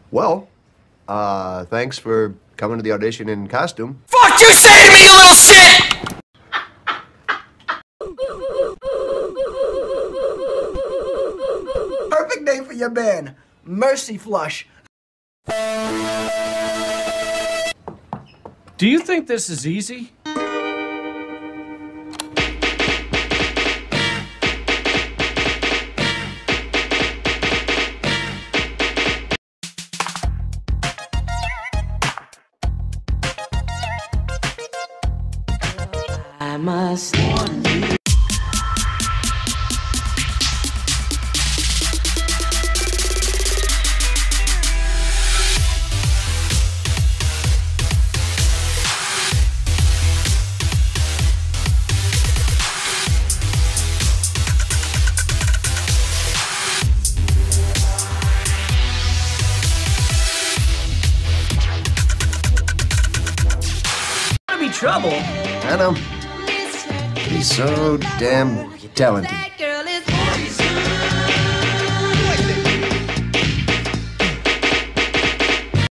Well, thanks for coming to the audition in costume. Fuck you say to me, you little shit! Perfect name for your band. Mercy Flush. Do you think this is easy? I must warn you. Be trouble. I know. He's so damn talented.